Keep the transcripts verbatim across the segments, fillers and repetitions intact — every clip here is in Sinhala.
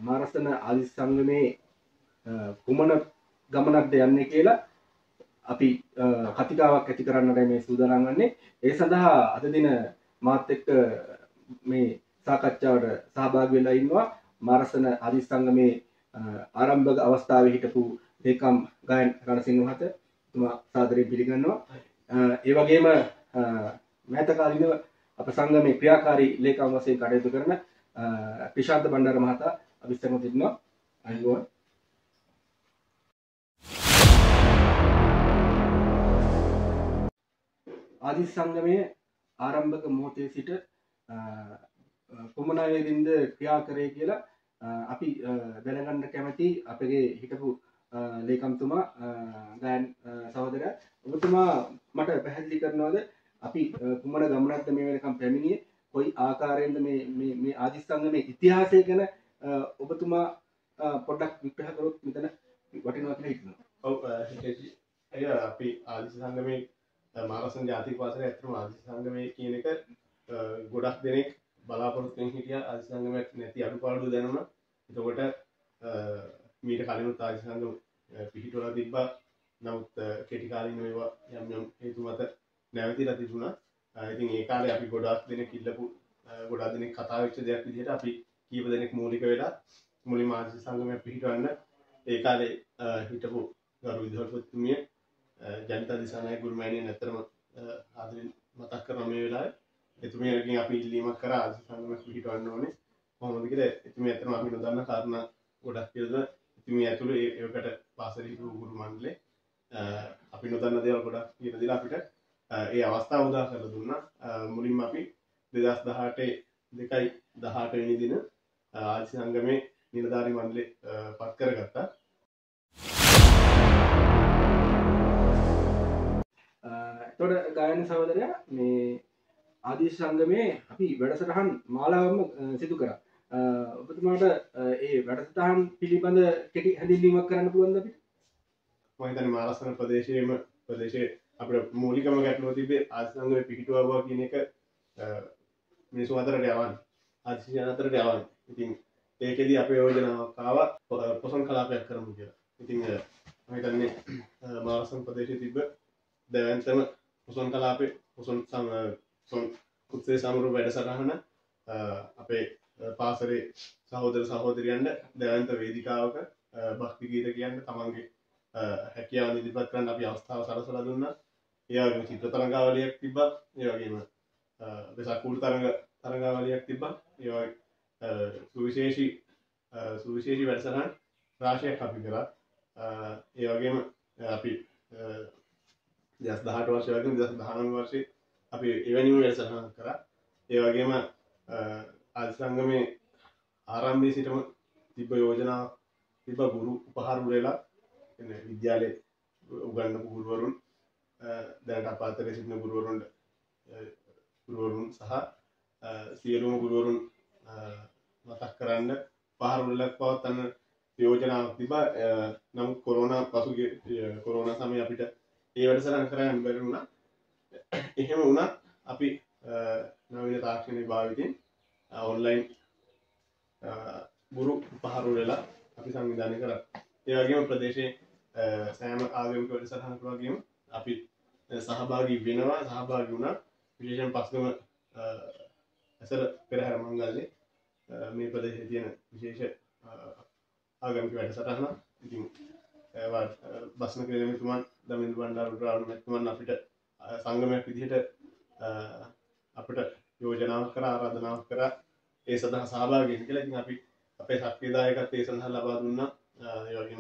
මාරසන ආදි සංගමේ කුමන ගමනක්ද යන්නේ කියලා අපි කතිකාවක් ඇති කරන්නට මේ සූදානම් වන්නේ. ඒ සඳහා අද දින මාත් එක්ක මේ සාකච්ඡාවට සහභාගී වෙලා ඉන්නවා මාරසන ආදි සංගමේ ආරම්භක අවස්ථාවේ හිටපු ලේකම් ගායන රණසිංහ මහතා. තුමා සාදරයෙන් පිළිගන්නවා. ඒ වගේම මෑත කාලිනව අප සංගමේ ක්‍රියාකාරී ලේකම් වශයෙන් කටයුතු කරන ක්‍රිෂාන්ත බණ්ඩාර මහතා අභිෂ්ඨ සිටිනවා. අයිබෝන්. ආදි සංගමයේ ආරම්භක මොහොතේ සිට කුමන වේදින්ද ක්‍රියා කරේ කියලා අපි දැනගන්න කැමති අපගේ හිටපු ලේකම්තුමා ගායන සහෝදරයා. ඔබතුමා මට පැහැදිලි කරනවාද අපි කුමන ගමනක්ද මේ වෙනකම් පැමිණියේ, කොයි ආකාරයෙන්ද මේ මේ මේ ආදි සංගමේ ඉතිහාසය ගැන ඔබතුමා පොඩ්ඩක් විග්‍රහ කරොත් මෙතන වටිනවා කියලා හිතනවා. ඔව් හිතේජි. අය අපි ආදි සංගමේ මාරසන ජාතික වාසයේ ඇත්තම ආදි සංගමේ කියන එක ගොඩක් දෙනෙක් බලාපොරොත්තු වෙන හිටියා. ආදි සංගමයක් නැති අඩුපාඩු දැනුණා. එතකොට මීට කලිනුත් ආදි සංගම පිහිටවලා තිබ්බා. නමුත් කෙටි කාලින ඒවා යම් යම් හේතු මත නැවතිලා තිබුණා. ඉතින් ඒ කාලේ අපි ගොඩාක් දෙනෙක් ඉල්ලපු ගොඩාක් දෙනෙක් කතා වෙච්ච දෙයක් විදිහට අපි කීප දෙනෙක් මූලික වෙලා මුලින්ම ආදි සංගමයක් පිහිටවන්න ඒ කාලේ හිටපු ගරු විදුහල්පතිතුමිය ජනිතා දිසානායක ගුරුමෑණියන් ඇත්තටම ආදරෙන් මතක් කරනවා මේ වෙලාවේ. එතුමියගෙන් අපි ඉල්ලීමක් කරා ආදි සංගමයක් පිහිටවන්න ඕනේ. කොහොමද කියලා එතුමිය ඇත්තටම අපි නොදන්න කාරණා ගොඩක් කියලා එතුමිය ඇතුළේ ඒකට පාසලේ හිටපු ගුරු මණ්ඩලේ අපි නොදන්න දේවල් ගොඩක් කියලා දීලා අපිට ඒ අවස්ථාව උදා කරලා දුන්නා. මුලින්ම අපි දෙදහස් දහඅටේ දෙකයි දහඅට වෙනි දින ආදි සංගමේ නිලධාරී මණ්ඩලේ පත් කරගත්තා. එතකොට ගායන සහෝදරයා මේ ආදි සංගමේ අපි වැඩසටහන් මාලාවම සිදු කරා. ඔබතුමාට ඒ වැඩසටහන් පිළිබඳ කෙටි හැඳින්වීමක් කරන්න පුළුවන්ද අපිට? මම හිතන්නේ මාරසන ප්‍රදේශයේම ප්‍රදේශයේ අපිට මූලිකම ගැටලුව තිබ්බේ ආදි සංගමේ පිහිටුවා කියන එක මිනිස්සු අතරට යවන්න. ආදිසියන් අතරට යවන්න. ඉතින් ඒකෙදි අපේ යෝජනාවක් ආවා පොසොන් කලාපයක් කරමු කියලා. ඉතින් මම හිතන්නේ මාරසන ප්‍රදේශයේ තිබ්බ දැවැන්තම පොසොන් කලාපේ පොසොන් සම පොසොන් උත්සව සමරු වැඩසටහන අපේ පාසලේ සහෝදර සහෝදරියන්ට දැවැන්ත වේදිකාවක භක්ති ගීත කියන්න තමන්ගේ හැකියාව ඉදිරිපත් කරන්න අපි අවස්ථාව සලසලා දුන්නා. ඒ වගේම චිත්‍ර තරංගාවලියක් තිබ්බා. ඒ වගේම වෙසක් කුළු තරංග තරංගාවලියක් තිබ්බා. ඒ වගේ සුවිශේෂී සුවිශේෂී වැඩසටහන් රාශියක් අපි කරා. ඒ වගේම අපි දෙදහස් දහඅට වර්ෂය වගේම දෙදහස් දහනව වර්ෂයේ අපි එවැනිම වැඩසටහන් කරා. ඒ වගේම ආදි සංගමේ ආරම්භයේ සිටම තිබ්බ යෝජනා තිබ්බ ගුරු උපහාර උළෙලා එන්නේ විද්‍යාලයේ උගන්වපු ගුරුවරුන් දැනට අප අතරේ සිටින ගුරුවරුන්ට ගුරුවරුන් සහ සියලුම ගුරුවරුන් මතක් කරන්න උපහාර උළෙලක් පවත්වන්න යෝජනාවක් තිබ්බා. නමුත් කොරෝනා පසුගිය කොරෝනා සමයේ අපිට ඒ වැඩසටහන කරන්න බැරි වුණා. එහෙම වුණත් අපි නවීන තාක්ෂණික භාවිතයෙන් ඔන්ලයින් ගුරු උපහාර උළෙලා අපි සංවිධානය කරා. ඒ වගේම ප්‍රදේශයේ සෑම ආගමික වැඩසටහනක වගේම අපි සහභාගී වෙනවා සහභාගී වුණා. විශේෂයෙන් පස්ගම ඇසල පෙරහැර මංගල්‍යයේ මේ ප්‍රදේශයේ තියෙන විශේෂ ආගමික වැඩසටහන. ඉතින් බස්න ක්‍රීඩාමිතුමන් දමින්ද බණ්ඩාර රාවණමැතිතුමන් අපිට සංගමයක් විදිහට අපිට යෝජනාවක් කරා ආරාධනාවක් කරා ඒ සඳහා සහභාගී වෙන්න කියලා. ඉතින් අපි අපේ ශක්තිදායකත්වය ඒ සඳහා ලබා දුන්නා. ඒ වගේම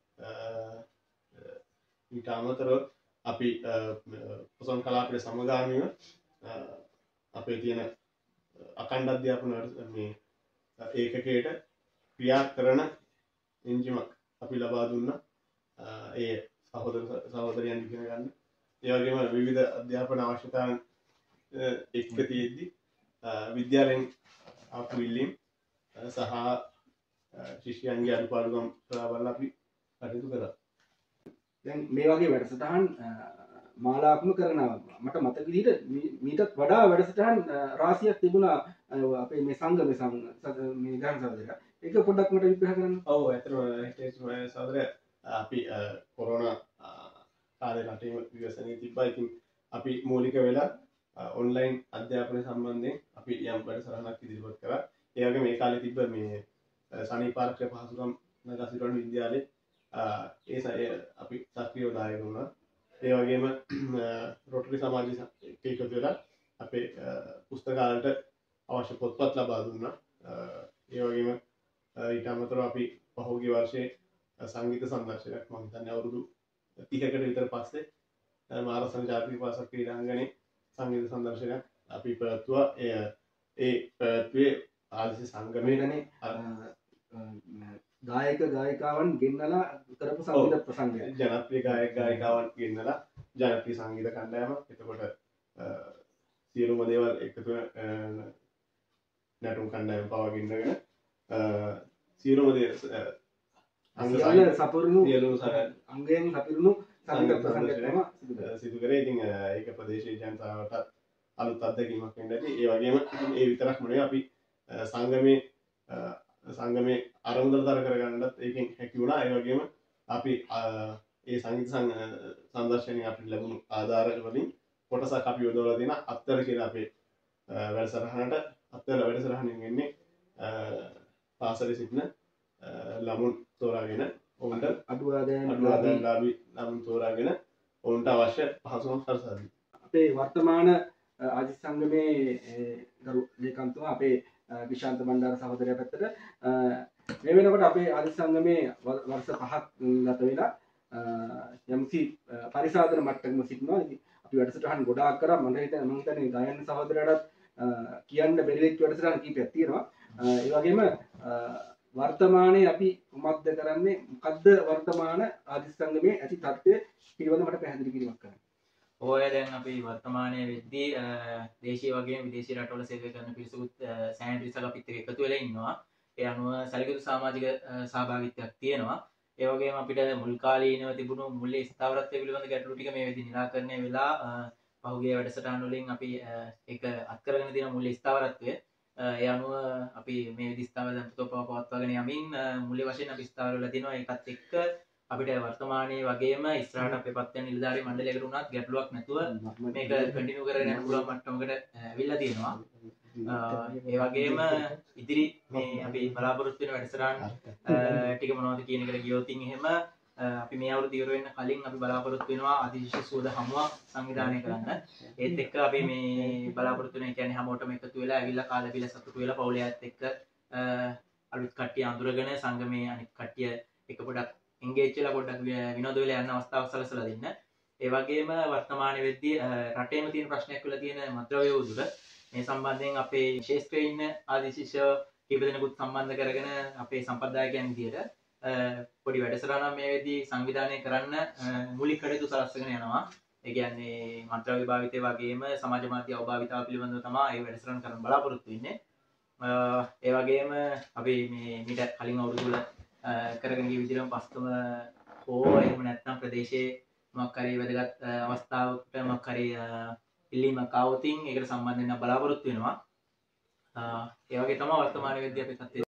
ඊට අමතරව අපි පොසොන් කලාපයේ සමගාමීව අපේ තියෙන අඛණ්ඩ අධ්‍යාපන මේ ඒකකයට ක්‍රියා කරන එන්ජිමක් අපි ලබා දුන්නා. ඒ සහෝදර සහෝදරයන් ඉගෙන ගන්න. ඒ වගේම විවිධ අධ්‍යාපන අවශ්‍යතාවන් එක්ක තියෙද්දි විද්‍යාලයෙන් ආපු ඉල්ලීම් සහ ශිෂ්‍යයන්ගේ අඩුපාඩුකම් ප්‍රාවල් අපි කටයුතු කරා. දැන් මේ වගේ වැඩසටහන් මාලාත්මක කරනවා. මට මතක විදිහට මීටත් වඩා වැඩසටහන් රාශියක් තිබුණා අපේ මේ සංගමේ මේ ගාන සහෝදරයා. ඒක පොඩ්ඩක් මට විග්‍රහ කරන්න. ඔව් ඇත්තටම සහෝදර අපි කොරෝනා කාලේ රටේම විවසනයේ තිබ්බා. ඉතින් අපි මූලික වෙලා ඔන්ලයින් අධ්‍යාපනය සම්බන්ධයෙන් අපි යම් වැඩසටහනක් ඉදිරිපත් කරා. ඒ වගේ මේ කාලේ තිබ්බ මේ සනීප ආරක්ෂක පහසුකම් නගා සිටුවන විද්‍යාලයේ ඒ අපි සක්‍රියව දායක වුණා. ඒ වගේම රොටරි සමාජය එකතු වෙලා අපේ පුස්තකාලයට අවශ්‍ය පොත්පත් ලබා දුන්නා. ඒ වගේම ඊට අමතරව අපි පහුගිය වර්ෂයේ සංගීත සංදර්ශනයක් මම හිතන්නේ අවුරුදු තිහකට විතර පස්සේ මාරසන ජාතික පාසල් ක්‍රීඩාංගණයේ සංගීත සංදර්ශනයක් අපි පැවැත්වුවා. ඒ ඒ පැවැත්වුවේ ආදිසි සංගමයේනේ ගායක ගායිකාවන් ගෙන්නලා කරපු සංගීත ප්‍රසංගය. ජනප්‍රිය ගායක ගායිකාවන් ගෙන්නලා ජනප්‍රිය සංගීත කණ්ඩායමක්. එතකොට සියලුම දේවල් එකතු නැටුම් කණ්ඩායම පවා ගෙන්නගෙන සියලුම දේ අංග සපුරුණු අංගයෙන් සපුරුණු සංගීත ප්‍රසංගයක් තමයි සිදු කරේ. ඉතින් ඒක ප්‍රදේශීය ජනතාවට අලුත් අත්දැකීමක් වෙන්න ඇති. ඒ වගේම ඒ විතරක් නෙවෙයි අපි සංගමේ සංගමේ අරමුදල තර කරගන්නත් ඒකෙන් හැකි වුණා. ඒ වගේම අපි ඒ සංගීත සංදර්ශනයේ අපිට ලැබුණු ආධාර වලින් කොටසක් අපි යොදවලා දෙන අත්තර කියලා අපේ වැඩසටහනට අත්තර වැඩසටහනින් වෙන්නේ පාසලේ සිටින ළමුන් තෝරාගෙන ඔවුන්ට අඩු ආදායම් අඩුආදායම්ලාභී ළමුන් තෝරාගෙන ඔවුන්ට අවශ්‍ය පහසුකම් සලසා දෙනවා. අපේ වර්තමාන ආදි සංගමේ ගරු ලේකම්තුමා අපේ විශාන්ත බණ්ඩාර සහෝදරයා පැත්තට මේ වෙනකොට අපේ ආදි සංගමේ වර්ෂ පහක් ගත වෙලා යම්සි පරිසාදන මට්ටමක සිටිනවා. ඉතින් අපි වැඩසටහන් ගොඩාක් කරා. මම හිතන්නේ මම හිතන්නේ ගායන සහෝදරයාටත් කියන්න බැරි වෙච්ච වැඩසටහන් කීපයක් තියෙනවා. ඒ වගේම වර්තමානයේ අපි මොකක්ද කරන්නේ, මොකද්ද වර්තමාන ආදි සංගමේ ඇති තත්ත්වය පිළිබඳව මට පැහැදිලි කිරීමක් කරන්න. ඔය දැන් අපි වර්තමානයේ වෙද්දී දේශීය වගේම විදේශීය රටවල සේවය කරන පිරිසකුත් සෑහෙන පිරිසක් අපිත් එක්ක එකතු වෙලා ඉන්නවා. ඒ අනුව සැලකිලි සමාජික සහභාගීත්වයක් තියෙනවා. ඒ වගේම අපිට මුල් කාලීනව තිබුණු මුල්ලේ ස්ථාවරත්වය පිළිබඳ ගැටලු ටික මේ වෙද්දී निराකරණය වෙලා පහුගිය වැඩසටහන් වලින් අපි ඒක අත්කරගෙන තියෙන මුල්ලේ ස්ථාවරත්වය ඒ අනුව අපි මේ විදි ස්ථාවර දැන් පුතෝපව පවත්වාගෙන යමින් මුල්ලේ වශයෙන් අපි ස්ථාවර වෙලා තියෙනවා. ඒකත් එක්ක අපිට වර්තමානයේ වගේම ඉස්සරහට අපේ පත් වෙන නිලධාරී මණ්ඩලයකට උනත් ගැටලුවක් නැතුව මේක කන්ටිනියු කරගෙන යන්න පුළුවන් මට්ටමකට ඇවිල්ලා තියෙනවා. ඒ වගේම ඉදිරි මේ අපි බලාපොරොත්තු වෙන වැඩසටහන් ටික මොනවද කියන එකට ගියොත් එහෙම අපි මේ අවුරුදු ඉවර වෙන්න කලින් අපි බලාපොරොත්තු වෙනවා අධිශිෂ්‍ය සුවද හමුවක් සංවිධානය කරන්න. ඒත් එක්ක අපි මේ බලාපොරොත්තු වෙන කියන්නේ හැමෝටම එකතු වෙලා ඇවිල්ලා කාලා බිල සතුටු වෙලා පවුලයත් එක්ක අලුත් කට්ටිය අඳුරගෙන සංගමයේ අනිත් කට්ටිය එක පොඩක් එන්ගේජ් වෙලා පොඩ්ඩක් විනෝද වෙලා යන අවස්ථාවක් සලසලා දෙන්න. ඒ වගේම වර්තමානයේ වෙද්දී රටේම තියෙන ප්‍රශ්නයක් වෙලා තියෙන මද්ද්‍රව්‍ය උදුර මේ සම්බන්ධයෙන් අපේ ශාස්ත්‍රයේ ඉන්න ආදිශිෂ්‍ය කීප දෙනෙකුත් සම්බන්ධ කරගෙන අපේ සම්ප්‍රදායකයන් විදියට පොඩි වැඩසටහනක් මේ වෙද්දී සංවිධානය කරන්න මූලික කටයුතු සලස්වගෙන යනවා. ඒ කියන්නේ මද්ද්‍රව්‍ය භාවිතය වගේම සමාජ මාධ්‍ය අවභාවිතාව පිළිබඳව තමයි මේ වැඩසටහන කරන්න බලාපොරොත්තු වෙන්නේ. ඒ වගේම අපි මේ මීට කලින් අවුරුදු වල කරගෙන ගිය විදිහටම පස්තම හෝ එහෙම නැත්නම් ප්‍රදේශයේ මොකක් හරි වැදගත් අවස්ථාවකට මොකක් හරි ඉල්ලීමක් ආවොත් ඒකට සම්බන්ධ වෙන්න බලාපොරොත්තු වෙනවා. ඒ වගේ තමයි වර්තමානයේ වෙද්දී අපි තත්ත්වය.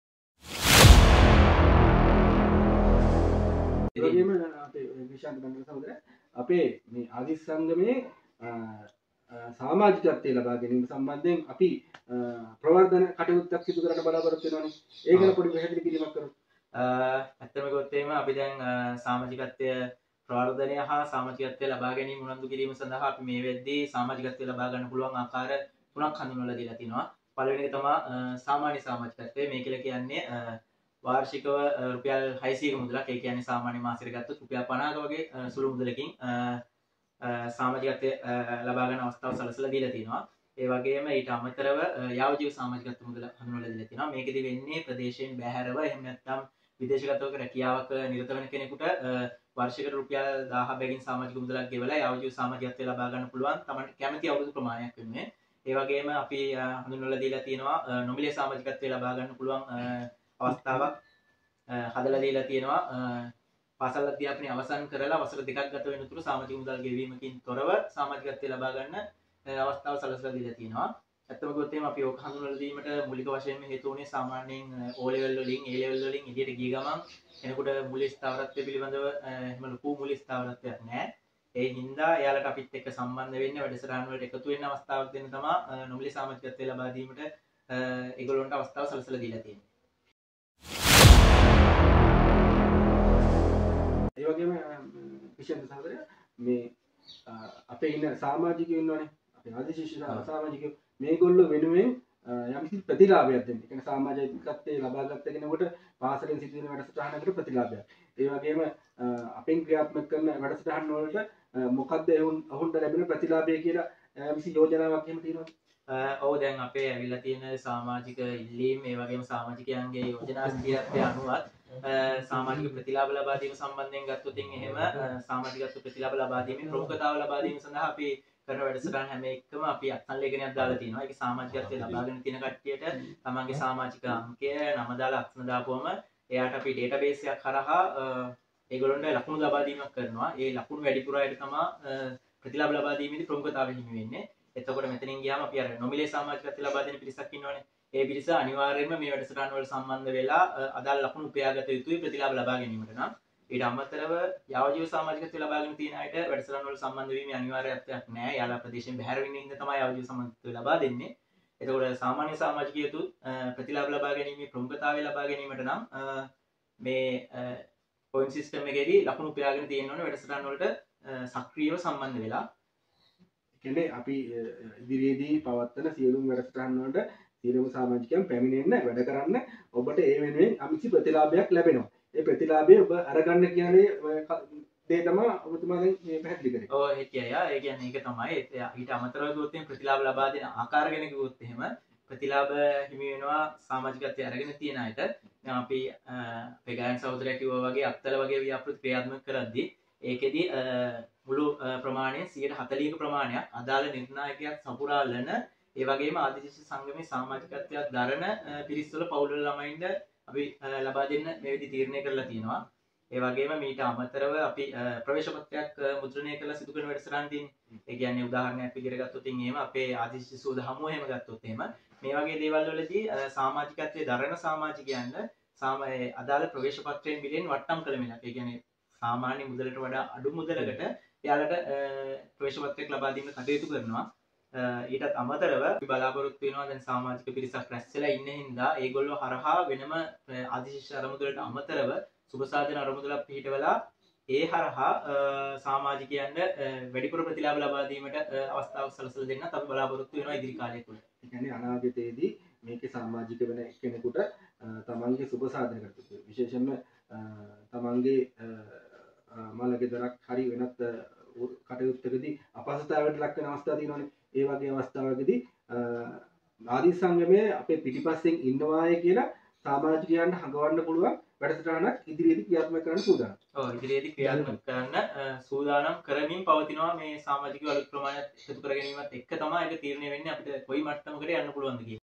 ඒ වගේම අපේ විශාන්ත බණ්ඩාර සහෝදරයා අපේ මේ ආදි සංගමයේ සමාජිකත්වයේ ලබා ගැනීම සම්බන්ධයෙන් අපි ප්‍රවර්ධන කටයුත්තක් සිදු කරන්න බලාපොරොත්තු වෙනවානේ. ඒක ගැන පොඩි පැහැදිලි කිරීමක් කරමු. ඇත්තම කිව්වොත් එහෙම අපි දැන් සමාජිකත්වය ප්‍රවර්ධනය හා සමාජිකත්වය ලබා ගැනීම උනන්දු කිරීම සඳහා අපි මේ වෙද්දී සමාජිකත්වය ලබා ගන්න පුළුවන් ආකාර තුනක් හඳුන්වලා දීලා තිනවා. පළවෙනි එක තමයි සාමාන්‍ය සමාජිකත්වය. මේ කියලා කියන්නේ වාර්ෂිකව රුපියල් හයසීයක මුදලක්. ඒ කියන්නේ සාමාන්‍ය මාසෙකට ගත්තොත් රුපියල් පනහක වගේ සුළු මුදලකින් සමාජිකත්වය ලබා ගන්න අවස්ථාව සලසලා දීලා තිනවා. ඒ වගේම ඊට අමතරව යාවජීව සමාජිකත්ව මුදල හඳුන්වලා දීලා තිනවා. මේකෙදි වෙන්නේ ප්‍රදේශයෙන් බැහැරව එහෙම නැත්නම් විදේශගතව රැකියාවක නිරත වෙන කෙනෙකුට වර්ෂයකට රුපියල් දහය බැගින් සමාජික මුදලක් ගෙවලා යාවජීව සමාජිකත්වය ලබා ගන්න පුළුවන් තමන්ට කැමති අවුරුදු ප්‍රමාණයක් වෙන්නේ. ඒ වගේම අපි හඳුන්වලා දීලා තියෙනවා නොමිලේ සමාජිකත්වය ලබා ගන්න පුළුවන් අවස්ථාවක් හදලා දීලා තියෙනවා. පාසල් අධ්‍යාපනය අවසන් කරලා වසර දෙකක් ගත වෙන තුරු සමාජික මුදල් ගෙවීමකින් තොරව සමාජිකත්වය ලබා ගන්න අවස්ථාව සලසලා දීලා තියෙනවා. ඇත්තම ගොත් එහෙම අපි ඕක හඳුන්වලා දීමට මූලික වශයෙන්ම හේතු වුණේ සාමාන්‍යයෙන් O level වලින් A level වලින් එළියට ගිය ගමන් එනකොට මූල්‍ය ස්ථාවරත්වය පිළිබඳව එහෙම ලොකු මූල්‍ය ස්ථාවරත්වයක් නැහැ. ඒ හින්දා එයාලට අපිත් එක්ක සම්බන්ධ වෙන්න වැඩසටහන් වලට එකතු වෙන්න අවස්ථාවක් දෙන්න තමයි නොමිලේ සමාජිකත්වය ලබා දීමට ඒගොල්ලන්ට අවස්ථාව සලසලා දීලා තියෙන්නේ. ඒ වගේම විශේෂ සහෝදරයා මේ අපේ ඉන්න සමාජිකයෝ ඉන්නවනේ අපේ ආදිශිෂ්‍ය සමාජිකයෝ මේගොල්ලෝ වෙනුවෙන් යම්කිසි ප්‍රතිලාභයක් දෙන්න. ඒ කියන්නේ සමාජිකත්වයේ ලබාගත් කෙනෙකුට පාසලෙන් සිදුවෙන වැඩසටහනකට ප්‍රතිලාභයක්. ඒ වගේම අපෙන් ක්‍රියාත්මක කරන වැඩසටහන් වලට මොකක්ද ඔවුන්ට ලැබෙන ප්‍රතිලාභය කියලා යම්කිසි යෝජනාවක් එහෙම තියෙනවද? ඔව් දැන් අපේ ඇවිල්ලා තියෙන සමාජික ඉල්ලීම් ඒ වගේම සමාජිකයන්ගේ යෝජනා ස්ථිරත්වය අනුවත් සමාජික ප්‍රතිලාභ ලබා දීම සම්බන්ධයෙන් ගත්තොත් එහෙම සමාජිකත්ව ප්‍රතිලාභ ලබා දීමේ ප්‍රමුඛතාව ලබා දීම සඳහා අපි කරන වැඩසටහන් හැම එකම අපි අත්සන්ලේඛනයක් දාලා තියෙනවා. ඒක සමාජිකත්වයේ ලබාගෙන තියෙන කට්ටියට තමන්ගේ සමාජික අංකය නම දාලා අත්සන දාපුවම එයාට අපි ඩේටාබේස් එකක් කරහා ඒගොල්ලන්ට ලකුණු ලබා දීමක් කරනවා. ඒ ලකුණු වැඩිපුර අයට තමයි ප්‍රතිලාභ ලබා දීමේදී ප්‍රමුඛතාවය හිමි වෙන්නේ. එතකොට මෙතනින් ගියාම අපි අර නොමිලේ සමාජිකත්වය ලබා දෙන පිරිසක් ඉන්නවනේ. ඒ පිරිස අනිවාර්යයෙන්ම මේ වැඩසටහන් වලට සම්බන්ධ වෙලා අදාළ ලකුණු උපයාගත යුතුයි ප්‍රතිලාභ ලබා ගැනීමට නම්. ඊට අමතරව යාවජීව සමාජිකත්වය ලබාගෙන තියෙන අයට වැඩසටහන් වලට සම්බන්ධ වීමේ අනිවාර්යත්වයක් නැහැ. යාලා ප්‍රදේශයෙන් බැහැර වෙන්න හින්දා තමයි යාවජීව සමාජිකත්වය ලබා දෙන්නේ. එතකොට සාමාන්‍ය සමාජිකයතු ප්‍රතිලාභ ලබා ගැනීමේ ප්‍රමුඛතාවය ලබා ගැනීමට නම් මේ පොයින්ට් සිස්ටම් එකේදී ලකුණු උපයාගෙන තියෙන්න ඕනේ වැඩසටහන් වලට සක්‍රියව සම්බන්ධ වෙලා. කියන්නේ අපි ඉදිරියේදී පවත්වන සියලුම වැඩසටහන් වලට සියලුම සමාජිකයන් පැමිණෙන්න වැඩ කරන්න ඔබට ඒ වෙනුවෙන් අමිසි ප්‍රතිලාභයක් ලැබෙනවා. ඒ ප්‍රතිලාභය ඔබ අරගන්න කියන්නේ දේ තමයි ඔබතුමා දැන් මේ පැහැදිලි කරේ. ඔව් ඒ කියයා ඒ කියන්නේ ඒක තමයි. ඊට අමතරව කිව්වොත් එහෙනම් ප්‍රතිලාභ ලබා දෙන ආකාර ගැන කිව්වොත් එහෙම ප්‍රතිලාභ හිමි වෙනවා සමාජිකත්වයේ අරගෙන තියෙන අයට. දැන් අපි අපේ ගායන සහෝදරයා කිව්වා වගේ අත්තල වගේ ව්‍යාපෘති ක්‍රියාත්මක කරද්දී ඒකෙදි මුළු ප්‍රමාණය සියයට හතළිහක ප්‍රමාණයක් අදාළ නිර්ණායකයක් සපුරාලන ඒ වගේම ආදිශිෂ්‍ය සංගමේ සමාජිකත්වයක් දරන පිරිස්වල පවුල්වල ළමයින්ට අපි ලබා දෙන්න මේ විදි තීරණය කරලා තියෙනවා. ඒ වගේම මීට අමතරව අපි ප්‍රවේශ පත්‍රයක් මුද්‍රණය කරලා සිදු කරන වැඩසටහන් තියෙන්නේ. ඒ කියන්නේ උදාහරණයක් විදිහට ගත්තොත් එහෙම අපේ ආදිශිෂ්‍ය සූද හමුව එහෙම ගත්තොත් එහෙම මේ වගේ දේවල් වලදී සමාජිකත්වයේ දරන සමාජිකයන්ට සාමාන්‍ය අදාළ ප්‍රවේශ පත්‍රයෙන් මිලෙන් වට්ටම් කළ මිලක්. ඒ කියන්නේ සාමාන්‍ය මුදලට වඩා අඩු මුදලකට එයාලට ප්‍රවේශ පත්‍රයක් ලබා දීම කටයුතු කරනවා. ඊටත් අමතරව අපි බලාපොරොත්තු වෙනවා දැන් සමාජික පිරිසක් රැස් වෙලා ඉන්න හින්දා ඒගොල්ලෝ හරහා වෙනම ආදිශිෂ්‍ය අරමුදලට අමතරව සුබසාධන අරමුදලක් පිහිටවලා ඒ හරහා සමාජිකයන්ට වැඩිපුර ප්‍රතිලාභ ලබා දීමට අවස්ථාවක් සලසලා දෙන්නත් අපි බලාපොරොත්තු වෙනවා ඉදිරි කාලය තුළ. ඒ කියන්නේ අනාගතයේදී මේකේ සමාජික වෙන කෙනෙකුට තමන්ගේ සුබසාධන කරතු විශේෂයෙන්ම තමන්ගේ මල ගෙදරක් හරි වෙනත් කටයුත්තකදී අපහසුතාවයට ලක් වෙන අවස්ථා තියෙනවානේ. ඒ වගේ අවස්ථාවකදී ආදී සංගමයේ අපේ පිටිපස්සෙන් ඉන්නවාය කියලා සමාජිකයන්ට හඟවන්න පුළුවන් වැඩසටහනක් ඉදිරියේදී ක්‍රියාත්මක කරන්න සූදානම්. ඔව් ඉදිරියේදී ක්‍රියාත්මක කරන්න සූදානම් කරමින් පවතිනවා මේ සමාජික අලුත් ප්‍රමාණයක් එකතු කර ගැනීමත් එක්ක තමයි ඒක තීරණය වෙන්නේ අපිට කොයි මට්ටමකට යන්න පුළුවන්ද කියලා.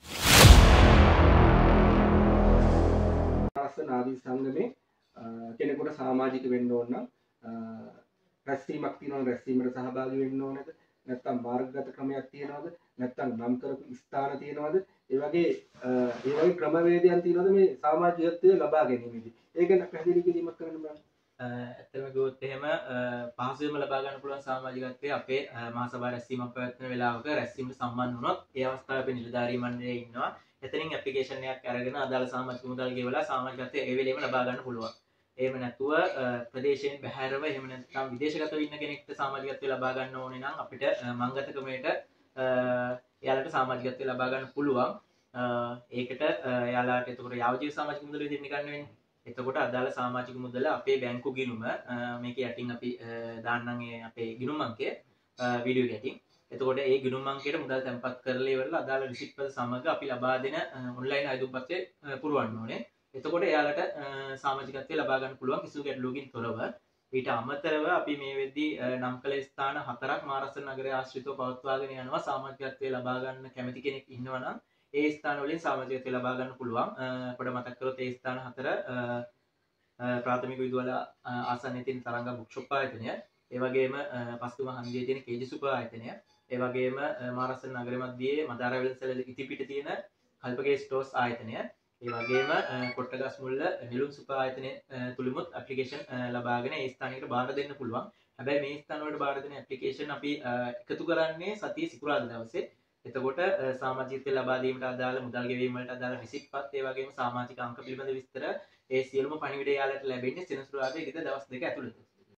ආදී සංගමේ කෙනෙකුට සමාජික වෙන්න ඕන නම් රැස්වීමක් තියෙනවා රැස්වීමට සහභාගී වෙන්න ඕනද නැත්නම් මාර්ගගත ක්‍රමයක් තියෙනවද නැත්නම් නම් කරපු ස්ථාන තියෙනවද ඒ වගේ ඒ වගේ ක්‍රමවේදයන් තියෙනවද මේ සමාජිකත්වය ලබා ගැනීමේදී ඒක ගැන පැහැදිලි කිරීමක් කරන්න බෑ. ඇත්තම කිව්වොත් එහෙම පහසුවෙන්ම ලබා ගන්න පුළුවන් සමාජිකත්වයේ අපේ මහසභා රැස්වීමක් පැවැත්වෙන වෙලාවක රැස්වීමට සම්බන්ධ වුණොත් ඒ අවස්ථාවේ අපේ නිලධාරී මණ්ඩලයේ ඉන්නවා. එතනින් ඇප්ලිකේෂන් එකක් අරගෙන අදාළ සමාජික මුදල් ගෙවලා සමාජිකත්වයේ ඒ වෙලෙම ලබා ගන්න පුළුවන්. එහෙම නැතුව ප්‍රදේශයෙන් බැහැරව එහෙම නැත්නම් විදේශගතව ඉන්න කෙනෙක්ට සමාජිකත්වය ලබා ගන්න ඕනේ නම් අපිට මංගත ක්‍රමයට එයාලට සමාජිකත්වය ලබා ගන්න පුළුවන්. ඒකට එයාලට එතකොට යාවජීව සමාජික මුදල විදිහට ගන්න වෙන්නේ. එතකොට අදාළ සමාජික මුදල අපේ බැංකු ගිණුම මේක යටින් අපි දාන්නම් අපේ ගිණුම් අංකය වීඩියෝ එකකින්. එතකොට ඒ ගිණුම් අංකයට මුදල් තැන්පත් කරලා ඉවරලා අදාළ රිසිට් වල සමග අපි ලබා දෙන ඔන්ලයින් අයදුම් පත්‍රය පුරවන්න ඕනේ. එතකොට එයාලට සමාජිකත්වය ලබා ගන්න පුළුවන් කිසිදු ගැටලුවකින් තොරව. ඊට අමතරව අපි මේ වෙද්දී නම් කළ ස්ථාන හතරක් මහරස්තර නගරයේ ආශ්‍රිතව පවත්වාගෙන යනවා. සමාජිකත්වය ලබා ගන්න කැමති කෙනෙක් ඉන්නවා නම් ඒ ස්ථාන වලින් සමාජිකත්වය ලබා ගන්න පුළුවන්. පොඩ මතක් කරොත් ඒ ස්ථාන හතර ප්‍රාථමික විදුහල ආසන්නයේ තියෙන තරංග බුක් ෂොප් ආයතනය, ඒ වගේම පස්තුම හන්දියේ තියෙන කේජි සුපර් ආයතනය, ඒ වගේම මාරස්සන නගර මැදයේ මදාරවැලසල ඉතිපිට තියෙන කල්පගේ ස්ටෝර්ස් ආයතනය, ඒ වගේම කොට්ටගස් මුල්ල නිලුම් සුප ආයතනය තුලමුත් ඇප්ලිකේෂන් ලබාගෙන ඒ ස්ථානයකට බාර දෙන්න පුළුවන්. හැබැයි මේ ස්ථාන වලට බාර දෙන ඇප්ලිකේෂන් අපි එකතු කරන්නේ සතිය සිකුරාදා දවසේ. එතකොට සමාජිකත්වය ලබා දීමට අදාළ මුදල් ගෙවීම වලට අදාළ රිසිට්පත්, ඒ වගේම සමාජික අංක පිළිබඳ විස්තර ඒ සියලුම පණිවිඩය යාලට ලැබෙන්නේ සෙනසුරාදා ඉරිදා දවස් දෙක ඇතුළත.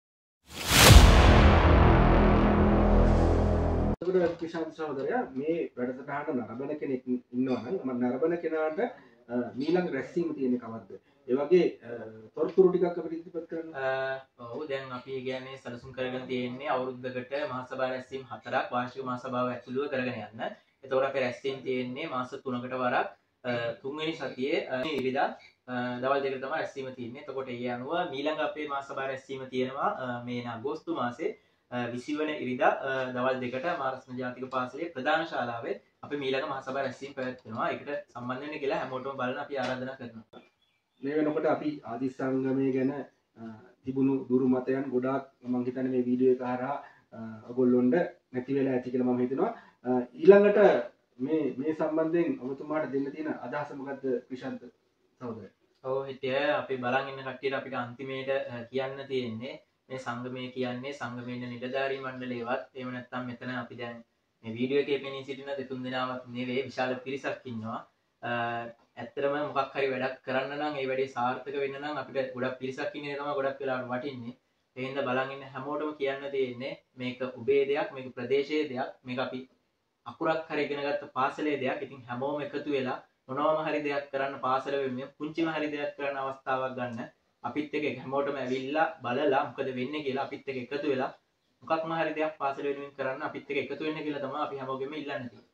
එතකොට කිෂාන් සහෝදරයා මේ වැඩසටහන නරඹන කෙනෙක් ඉන්නවා නම් මම නරඹන කෙනාට මීළඟ රැස්වීම තියෙන කවද්ද? ඒ වගේ තොරතුරු ටිකක් අපිට ඉදිරිපත් කරන්න. ඔව් දැන් අපි කියන්නේ සැලසුම් කරගෙන තියෙන්නේ අවුරුද්දකට මහසභා රැස්වීම හතරක් වාර්ෂික මහසභාව ඇතුළුව කරගෙන යන්න. එතකොට අපේ රැස්වීම තියෙන්නේ මාස තුනකට වරක් තුන්වෙනි සතියේ ඉරිදා දවල් දෙකට තමයි රැස්වීම තියෙන්නේ. එතකොට ඒ අනුව මීළඟ අපේ මහසභා රැස්වීම තියෙනවා මේ අගෝස්තු මාසේ විසි වන ඉරිදා දවල් දෙකට මාරස්න ජාතික පාසලේ ප්‍රධාන ශාලාවේ අපි මීළඟ මහසභා රැස්වීම පැවැත්වෙනවා. ඒකට සම්බන්ධ වෙන්න කියලා හැමෝටම බලන්න අපි ආරාධනා කරනවා. මේ වෙනකොට අපි ආදි සංගමය ගැන තිබුණු දුරු මතයන් ගොඩාක් මම හිතන්නේ මේ වීඩියෝ එක හරහා ඔයගොල්ලොන්ට නැති වෙලා ඇති කියලා මම හිතනවා. ඊළඟට මේ මේ සම්බන්ධයෙන් ඔබතුමාට දෙන්න තියෙන අදහස මොකද්ද ක්‍රිෂාන්ත සහෝදරයා? ඔව් හිටිය අපි බලන් ඉන්න කට්ටියට අපිට අන්තිමේට කියන්න තියෙන්නේ මේ සංගමය කියන්නේ සංගමයේ ඉන්න නිලධාරී මණ්ඩලයවත් එහෙම නැත්නම් මෙතන අපි දැන් මේ වීඩියෝ එකේ පෙනී සිටින දෙතුන් දෙනාවක් නෙවෙයි, විශාල පිරිසක් ඉන්නවා. ඇත්තටම මොකක් හරි වැඩක් කරන්න නම් ඒ වැඩේ සාර්ථක වෙන්න නම් අපිට ගොඩක් පිරිසක් ඉන්නේ තමයි ගොඩක් වෙලාවට වටින්නේ. ඒ හින්දා බලන් ඉන්න හැමෝටම කියන්න තියෙන්නේ මේක ඔබේ දෙයක්, මේක ප්‍රදේශයේ දෙයක්, මේක අපි අකුරක් හරි ඉගෙන ගත්ත පාසලේ දෙයක්. ඉතින් හැමෝම එකතු වෙලා මොනවාම හරි දෙයක් කරන්න පාසල වෙන්නේ පුංචිම හරි දෙයක් කරන්න අවස්ථාවක් ගන්න. අපිත් එක්ක හැමෝටම ඇවිල්ලා බලලා මොකද වෙන්නේ කියලා අපිත් එක්ක එකතු වෙලා මොකක්ම හරි දෙයක් පාසල වෙනුවෙන් කරන්න අපිත් එක්ක එකතු වෙන්න කියලා තමයි අපි හැමෝගෙම ඉල්ලන්නේ.